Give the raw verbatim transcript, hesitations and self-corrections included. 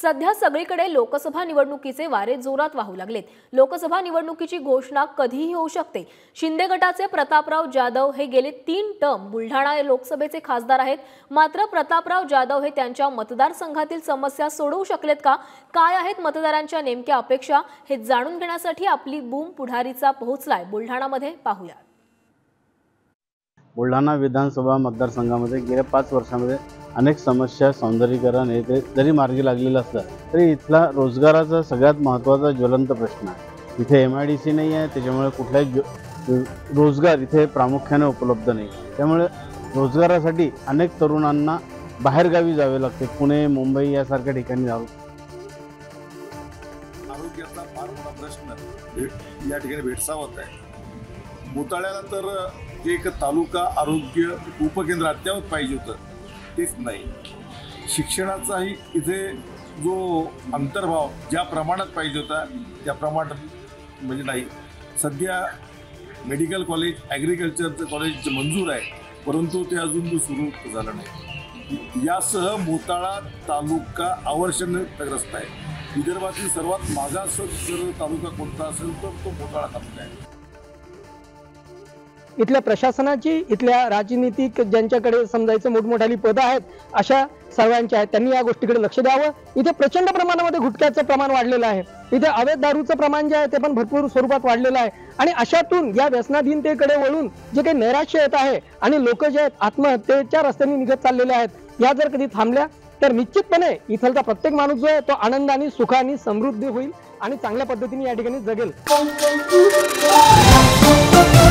सध्या सगळीकडे लोकसभा निवडणुकीचे वारे जोरात वाहू लागलेत। लोकसभा निवडणुकीची घोषणा कधीही होऊ शकते। शिंदे गटाचे प्रतापराव जाधव हे गेले तीन टर्म बुलढाणा लोकसभेचे खासदार आहेत। मात्र प्रतापराव जाधव हे त्यांच्या मतदारसंघातील समस्या सोडवू शकलेत का? काय आहेत मतदारांच्या नेमक्या अपेक्षा हे जाणून घेण्यासाठी आपली बूम पुढारीचा पोहोचलाय बुलढाणामध्ये। पाहूया। बुलढाणा विधानसभा मतदारसंघामध्ये गेल्या पाच वर्षांमध्ये अनेक समस्या सौंदर्यीकरण हे जरी मार्गी लागलेलं असलं तरी इथला रोजगाराचा सगळ्यात महत्त्वाचा ज्वलंत प्रश्न आहे। इथे एम आय डी सी नाही आहे, त्याच्यामुळे कुठलाही रोजगार इथे प्रामुख्याने उपलब्ध नाही। त्यामुळे रोजगारासाठी अनेक तरुणांना बाहेरगावी जावे लागते, पुणे मुंबई यासारख्या ठिकाणी जावं। आरोग्याचा फार मोठा प्रश्न या ठिकाणी भेडसावत आहे। मोताळ्याला तर जे एक तालुका आरोग्य उपकेंद्र अद्यावत पाहिजे होतं तेच नाही। शिक्षणाचाही इथे जो अंतर्भाव ज्या प्रमाणात पाहिजे होता त्या प्रमाणात म्हणजे नाही। सध्या मेडिकल कॉलेज ॲग्रिकल्चरचं कॉलेज मंजूर आहे, परंतु ते अजून सुरू झालं नाही। यासह मोताळा तालुका अवर्षणग्रस्त आहे। विदर्भातील सर्वात मागास जर तालुका कोणता असेल तर तो मोताळा तालुका आहे। इथल्या प्रशासनाची, इथल्या राजनीतिक ज्यांच्याकडे समजायचं मोठमोठाली पदं आहेत अशा सर्वांच्या आहेत, त्यांनी या गोष्टीकडे लक्ष द्यावं। इथे प्रचंड प्रमाणामध्ये गुटख्याचं प्रमाण वाढलेलं आहे। इथे अवैध दारूचं प्रमाण जे आहे ते पण भरपूर स्वरूपात वाढलेलं आहे आणि अशातून या व्यसनाधीनतेकडे वळून जे काही नैराश्य येत आहे आणि लोक जे आहेत आत्महत्येच्या रस्त्याने निघत चाललेले आहेत, या जर कधी थांबल्या तर निश्चितपणे इथलचा प्रत्येक माणूस जो आहे तो आनंदाने, सुखाने, समृद्धी होईल आणि चांगल्या पद्धतीने या ठिकाणी जगेल।